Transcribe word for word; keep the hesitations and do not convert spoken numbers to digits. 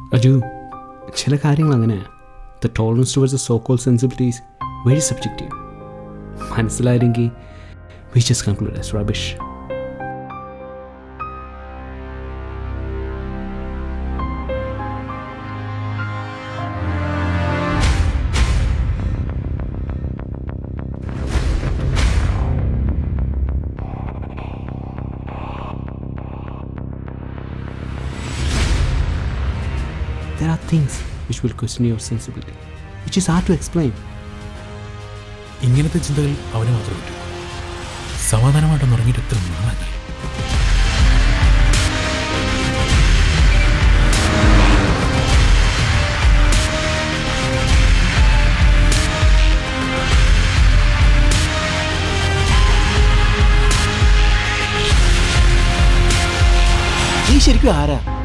അജു, ചില കാര്യങ്ങൾ അങ്ങനെയാണ്. The tolerance towards the so called sensibilities very subjective. മനസ്സിലായില്ലെങ്കിൽ we just conclude as rubbish. There are things which will question your sensibility, which is hard to explain. ഇങ്ങനത്തെ ചിന്തകൾ അവന് മാത്രമേ പറ്റൂ. സമാധാനമായിട്ടൊന്ന് ഉറങ്ങിയിട്ട് എത്ര നാളായി. നീ ശരിക്കും ആരാ?